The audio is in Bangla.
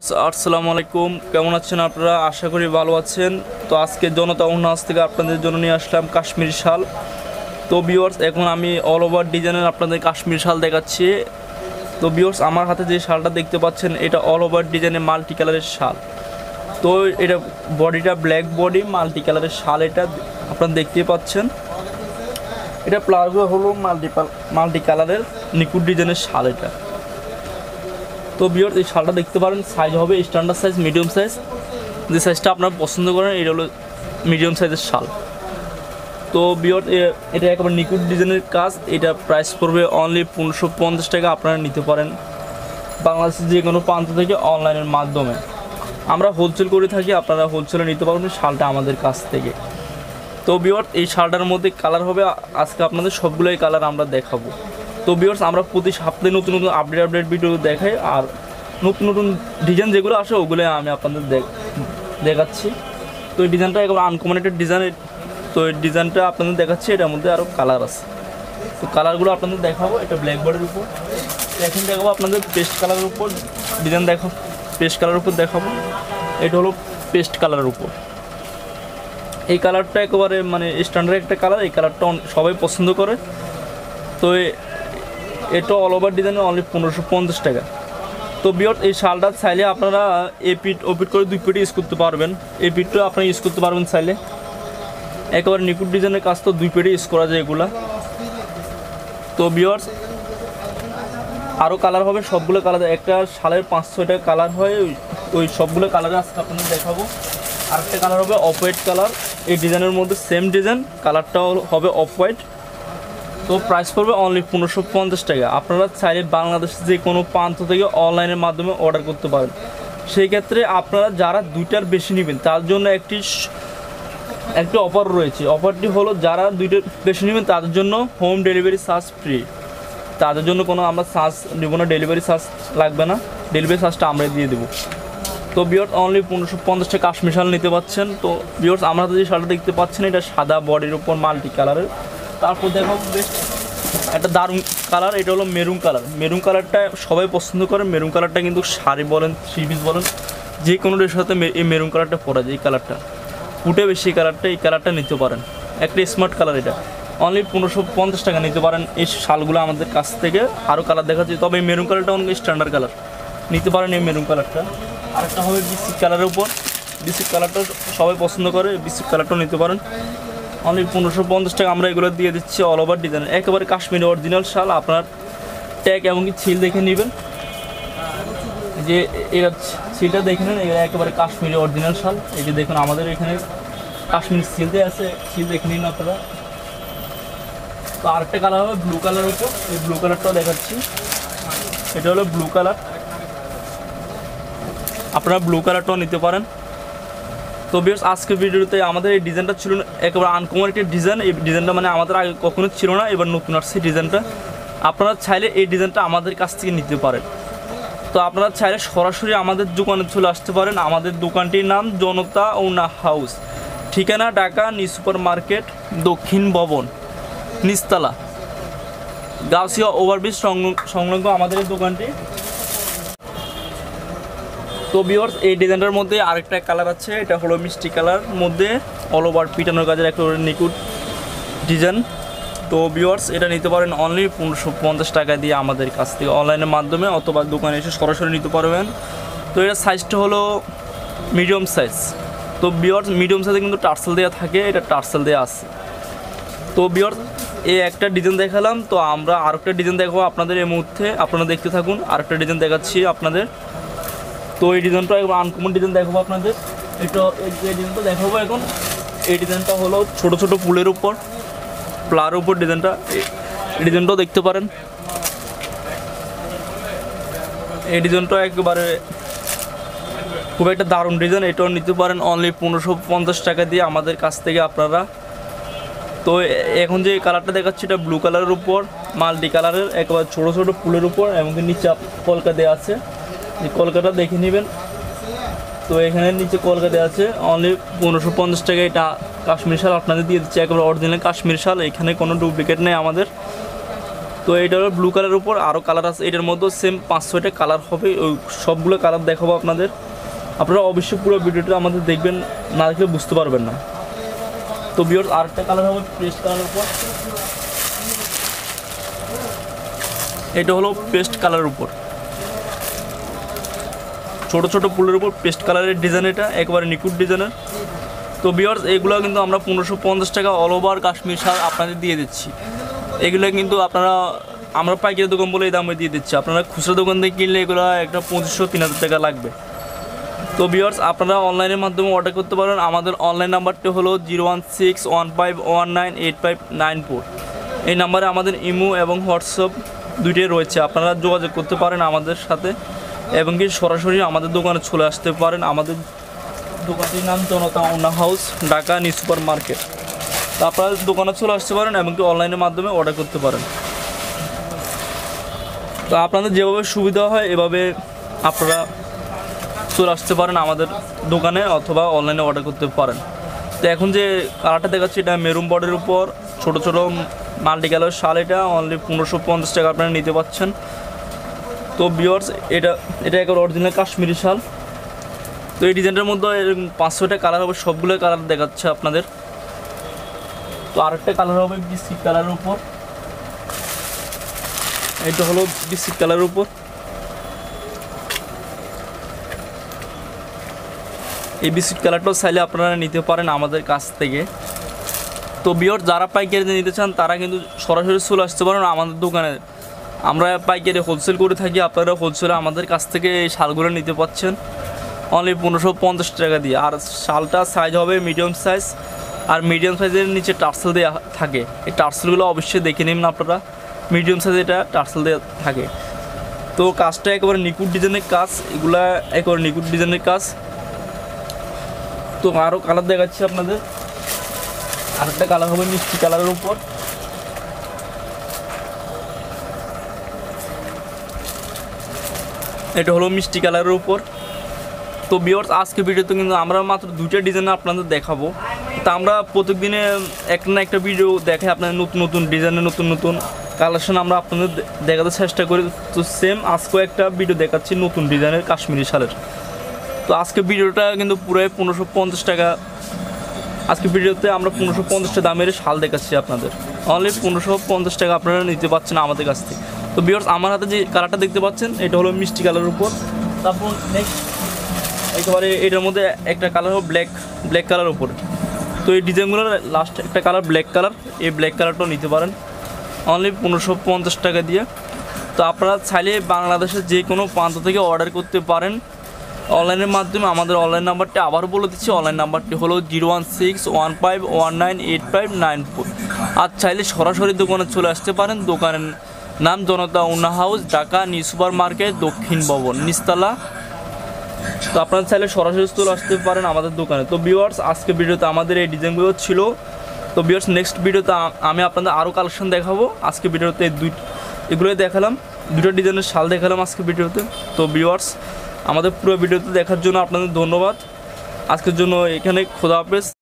আসসালামু আলাইকুম, কেমন আছেন আপনারা? আশা করি ভালো আছেন। তো আজকে জনতা উন্নয়ন থেকে আপনাদের জন্য নিয়ে আসলাম কাশ্মীরি শাল। তো ভিউয়ার্স, এখন আমি অল ওভার ডিজাইনের আপনাদের কাশ্মীরি শাল দেখাচ্ছি। তো ভিউয়ার্স, আমার হাতে যে শালটা দেখতে পাচ্ছেন এটা অল ওভার ডিজাইনের মাল্টি কালারের শাল। তো এটা বডিটা ব্ল্যাক বডি, মাল্টি কালারের শাল, এটা আপনারা দেখতেই পাচ্ছেন। এটা প্লাজো হলো মাল্টি কালারের নিকুট ডিজাইনের শাল এটা। তো ভিউয়ার্স, এই শালটা দেখতে পারেন, সাইজ হবে স্ট্যান্ডার্ড সাইজ, মিডিয়াম সাইজ। যে সাইজটা আপনারা পছন্দ করেন এটা হলো মিডিয়াম সাইজের শাল। তো ভিউয়ার্স, এটা একেবারে নিকুট ডিজাইনের কাজ। এটা প্রাইস পড়বে অনলি 1550 টাকা। আপনারা নিতে পারেন বাংলাদেশের যে কোনো প্রান্ত থেকে অনলাইনের মাধ্যমে। আমরা হোলসেল করে থাকি, আপনারা হোলসেলে নিতে পারবেন শালটা আমাদের কাছ থেকে। তো ভিউয়ার্স, এই শালটার মধ্যে কালার হবে, আজকে আপনাদের সবগুলোই কালার আমরা দেখাবো। তো ভিউয়ার্স, আমরা প্রতি সপ্তাহে নতুন নতুন আপডেট ভিডিও দেখাই, আর নতুন নতুন ডিজাইন যেগুলো আসে ওগুলো আমি আপনাদের দেখাচ্ছি। তো এই ডিজাইনটা একবার আনকমন একটা ডিজাইন। তো এই ডিজাইনটা আপনাদের দেখাচ্ছি, এটার মধ্যে আরও কালার আছে। তো কালারগুলো আপনাদের দেখাবো। এটা ব্ল্যাক বোর্ডের উপর, এখন দেখাবো আপনাদের পেস্ট কালারের উপর ডিজাইন দেখাবো। পেস্ট কালারের উপর দেখাবো, এটা হলো পেস্ট কালারের উপর। এই কালারটা একেবারে মানে স্ট্যান্ডার্ড একটা কালার, এই কালারটা সবাই পছন্দ করে। তো এটা অল ওভার ডিজাইনে অনলি 1550 টাকা। তো ভিউয়ার্স, এই শালটা চাইলে আপনারা এপিট ওপিট করে 2 পিট ইউজ করতে পারবেন। এই পিটটা আপনারা ইউজ করতে পারবেন চাইলে। একেবারে নিকুট ডিজাইনের কাজ তো 2 পিটে ইউজ করা যায় এগুলা। তো ভিউয়ার্স, আরও কালার হবে, সবগুলো কালার, একটা শালের 5-6টা কালার হয়, ওই সবগুলো কালারে আজকে আপনাদের দেখাবো। আরেকটা কালার হবে অফ হোয়াইট কালার। এই ডিজাইনের মধ্যে সেম ডিজাইন, কালারটাও হবে অফ হোয়াইট। তো প্রাইস পড়বে অনলি 1550 টাকা। আপনারা চাইলে বাংলাদেশের যে কোনো প্রান্ত থেকে অনলাইনের মাধ্যমে অর্ডার করতে পারেন। সেই ক্ষেত্রে আপনারা যারা 2টার বেশি নেবেন তার জন্য একটি অফার রয়েছে। অফারটি হলো যারা 2টার বেশি নেবেন তাদের জন্য হোম ডেলিভারি চার্জ ফ্রি। তাদের জন্য কোনো আমরা চার্জ নেব না, ডেলিভারি চার্জ লাগবে না, ডেলিভারি চার্জটা আমরা দিয়ে দেবো। তো ভিউয়ার্স, অনলি 1550 টাকা কাশ্মীর শাল নিতে পাচ্ছেন। তো ভিউয়ার্স, আমরা যে শালটা দেখতে পাচ্ছেন এটা সাদা বডির উপর মাল্টি কালারের। তারপর দেখো বেশ একটা দারুণ কালার, এটা হলো মেরুন কালার। মেরুন কালারটা সবাই পছন্দ করে। মেরুন কালারটা কিন্তু শাড়ি বলেন, থ্রি পিস বলেন, যে কোনো ড্রেসের সাথে এই মেরুন কালারটা পরা যায়। এই কালারটা ফুটে বেশি, এই কালারটা নিতে পারেন। একটা স্মার্ট কালার, এটা অনলি 1550 টাকা নিতে পারেন এই শালগুলো আমাদের কাছ থেকে। আরও কালার দেখাচ্ছি, তবে এই মেরুন কালারটা অনেক স্ট্যান্ডার্ড কালার, নিতে পারেন এই মেরুন কালারটা। আরেকটা হবে বিস্কিট কালারের উপর, বিস্কিট কালারটা সবাই পছন্দ করে, বিস্কিট কালারটাও নিতে পারেন। অনলি 1550 টাকা আমরা এগুলো দিয়ে দিচ্ছি অল ওভার ডিজাইনের, একেবারে কাশ্মীরি অরিজিনাল শাল। আপনার ট্যাগ এমনকি ছিল দেখে নেবেন, যে এটা সিলটা দেখে নেন, এগুলো একেবারে কাশ্মীরি অরিজিনাল শাল। এই যে দেখুন আমাদের এখানে কাশ্মীরি সিলতে আছে, সিল দেখে নিন আপনারা। তো আরেকটা কালার হবে ব্লু কালারের উপর, এই ব্লু কালারটাও দেখাচ্ছি। এটা হলো ব্লু কালার, আপনারা ব্লু কালারটাও নিতে পারেন। তো ভিউয়ার্স, আজকের ভিডিওতে আমাদের এই ডিজাইনটা ছিল একেবারে আনকমন একটা ডিজাইন। এই ডিজাইনটা মানে আমাদের আগে কখনো ছিল না, এবার নতুন আসছে ডিজাইনটা। আপনারা চাইলে এই ডিজাইনটা আমাদের কাছ থেকে নিতে পারেন। তো আপনারা চাইলে সরাসরি আমাদের দোকানে চলে আসতে পারেন। আমাদের দোকানটির নাম জনতা ওনা হাউস, ঠিকানা ঢাকা নিউ সুপার মার্কেট, দক্ষিণ ভবন, নিচতলা, গাউসিয়া ওভারব্রিজ সংলগ্ন আমাদের এই দোকানটি। তো ভিউয়ার্স, এই ডিজাইনটার মধ্যে আরেকটা কালার আছে, এটা হলো মিষ্টি কালার মধ্যে অল ওভার পিটানোর কাজের একটা নিকুট ডিজাইন। তো ভিউয়ার্স, এটা নিতে পারেন অনলি 1550 টাকা দিয়ে আমাদের কাছ থেকে অনলাইনের মাধ্যমে, অথবা দোকানে এসে সরাসরি নিতে পারবেন। তো এটার সাইজটা হলো মিডিয়াম সাইজ। তো ভিউয়ার্স, মিডিয়াম সাইজে কিন্তু টার্সেল দেওয়া থাকে, এটা টার্সেল দেওয়া আছে। তো ভিউয়ার্স, এই একটা ডিজাইন দেখালাম, তো আমরা আরেকটা ডিজাইন দেখাবো আপনাদের এই মুহূর্তে, আপনারা দেখতে থাকুন। আরেকটা ডিজাইন দেখাচ্ছি আপনাদের। তো এই ডিজাইনটা একবার আনকমন ডিজাইন দেখাবো আপনাদের। এটা এই ডিজাইনটা দেখাবো এখন। এই ডিজাইনটা হলো ছোট ছোট ফুলের উপর, ফ্লাওয়ারের উপর ডিজাইনটা, এই ডিজাইনটাও দেখতে পারেন। এই ডিজাইনটা একেবারে খুব একটা দারুণ ডিজাইন, এটাও নিতে পারেন অনলি 1550 টাকা দিয়ে আমাদের কাছ থেকে আপনারা। তো এখন যে কালারটা দেখাচ্ছি এটা ব্লু কালারের উপর মাল্টি কালারের, একেবারে ছোটো ছোটো ফুলের উপর, এমনকি নিচে কলকা দেওয়া আছে, এই কলকাটা দেখে নেবেন। তো এখানে নিচে কলকা দেওয়া আছে, অনলি 1550 টাকা এটা কাশ্মীর শাল আপনাদের দিয়ে দিচ্ছে, একেবারে অরিজিনাল কাশ্মীর শাল। এখানে কোনো ডুপ্লিকেট নেই আমাদের। তো এটা হলো ব্লু কালারের উপর, আরও কালার আছে এটার মধ্যে, সেম 5-6টা কালার হবে, ওই সবগুলো কালার দেখাবো আপনাদের। আপনারা অবশ্যই পুরো ভিডিওটা আমাদের দেখবেন, না দেখলে বুঝতে পারবেন না। তো ভিউয়ার্স আরেকটা কালার হবে পেস্ট কালারের উপর, এটা হলো পেস্ট কালারের উপর, ছোট ছোট ফুলের উপর পেস্ট কালারের ডিজাইন, এটা একবারে নিখুঁত ডিজাইনের। তো ভিউয়ার্স এগুলো কিন্তু আমরা 1550 টাকা অল ওভার কাশ্মীর শাল আপনাদের দিয়ে দিচ্ছি। এগুলো কিন্তু আমরা পাইকারি দোকান বলে এই দামে দিয়ে দিচ্ছি, আপনারা খুচরা দোকান থেকে কিনলে এগুলো একটা 2500-3000 টাকা লাগবে। তো ভিউয়ার্স আপনারা অনলাইনের মাধ্যমে অর্ডার করতে পারেন। আমাদের অনলাইন নাম্বারটি হলো 01615198594। এই নাম্বারে আমাদের ইমো এবং হোয়াটসঅ্যাপ দুইটাই রয়েছে, আপনারা যোগাযোগ করতে পারেন আমাদের সাথে, এবং কি সরাসরি আমাদের দোকানে চলে আসতে পারেন। আমাদের দোকানটির নাম Janata Orna house, Dhaka new super market. তো আপনারা দোকানে চলে আসতে পারেন এবং কি অনলাইনের মাধ্যমে অর্ডার করতে পারেন। তো আপনাদের যেভাবে সুবিধা হয় এভাবে আপনারা চলে আসতে পারেন আমাদের দোকানে, অথবা অনলাইনে অর্ডার করতে পারেন। তো এখন যে কালারটা দেখাচ্ছি এটা মেরুন বর্ডের উপর ছোটো ছোটো মাল্টি কালার শাল, এটা অনলি 1550 টাকা আপনারা নিতে পারছেন। তো ভিউয়ার্স এটা একটা অরিজিনাল কাশ্মীরি শাল। তো এই ডিজাইনটার মধ্যে 500টা কালার হবে, সবগুলো কালার দেখাচ্ছে আপনাদের। তো আরেকটা কালার হবে বিস্কিট কালারের উপর, এটা হলো বিস্কিট কালারের উপর, এই বিস্কিট কালারটাও চাইলে আপনারা নিতে পারেন আমাদের কাছ থেকে। তো ভিউয়ার্স যারা পাইকারি নিতে চান তারা কিন্তু সরাসরি চলে আসতে পারেন আমাদের দোকানে। আমরা পাইকারি হোলসেল করে থাকি, আপনারা হোলসেলে আমাদের কাছ থেকে এই শালগুলো নিতে পারছেন অনলি 1550 টাকা দিয়ে। আর শালটা সাইজ হবে মিডিয়াম সাইজ, আর মিডিয়াম সাইজের নিচে টার্সেল দেওয়া থাকে। এই টার্সেলগুলো অবশ্যই দেখে নেবেন আপনারা, মিডিয়াম সাইজে এটা টার্সেল দেওয়া থাকে। তো কাজটা একেবারে নিখুঁত ডিজাইনের কাজ, এগুলা একেবারে নিখুঁত ডিজাইনের কাজ। তো আরও কালার দেখাচ্ছি আপনাদের, আরেকটা কালার হবে মিষ্টি কালারের উপর, এটা হলো মিষ্টি কালারের উপর। তো ভিউয়ার্স আজকে ভিডিওতে কিন্তু আমরা মাত্র 2টা ডিজাইন আপনাদের দেখাবো। তা আমরা প্রত্যেকদিনে একটা না একটা ভিডিও দেখে আপনাদের নতুন নতুন ডিজাইনের নতুন নতুন কালেকশন আমরা আপনাদের দেখাতে চেষ্টা করি। তো সেম আজকেও একটা ভিডিও দেখাচ্ছি নতুন ডিজাইনের কাশ্মীরি শালের। তো আজকে ভিডিওটা কিন্তু পুরোই 1550 টাকা, আজকে ভিডিওতে আমরা 1550 দামের শাল দেখাচ্ছি আপনাদের, অনলি 1550 টাকা আপনারা নিতে পারছেন আমাদের কাছ থেকে। তো ভিউয়ার্স আমার হাতে যে কালারটা দেখতে পাচ্ছেন এটা হলো মিষ্টি কালারের উপর। তারপর নেক্সট একেবারে এটার মধ্যে একটা কালার হলো ব্ল্যাক কালার উপরে। তো এই ডিজাইনগুলোর লাস্ট একটা কালার ব্ল্যাক কালার, এই ব্ল্যাক কালারটাও নিতে পারেন অনলি 1550 টাকা দিয়ে। তো আপনারা চাইলে বাংলাদেশের যে কোনো প্রান্ত থেকে অর্ডার করতে পারেন অনলাইনের মাধ্যমে। আমাদের অনলাইন নাম্বারটি আবার বলে দিচ্ছি, অনলাইন নাম্বারটি হলো 01615198594। আর চাইলে সরাসরি দোকানে চলে আসতে পারেন। দোকানের নাম Janata Orna house, Dhaka new super market, দক্ষিণ ভবন, নিচতলা। তো আপনারা চাইলে সরাসরি চলে আসতে পারেন আমাদের দোকানে। তো ভিউয়ার্স আজকে ভিডিওতে আমাদের এই ডিজাইনগুলো ছিল। তো ভিউয়ার্স নেক্সট ভিডিওতে আমি আপনাদের আরও কালেকশন দেখাবো। আজকে ভিডিওতে এগুলোই দেখালাম, 2টা ডিজাইনের শাল দেখালাম আজকে ভিডিওতে। তো ভিউয়ার্স আমাদের পুরো ভিডিওতে দেখার জন্য আপনাদের ধন্যবাদ। আজকের জন্য এখানে খোদা হাফেজ।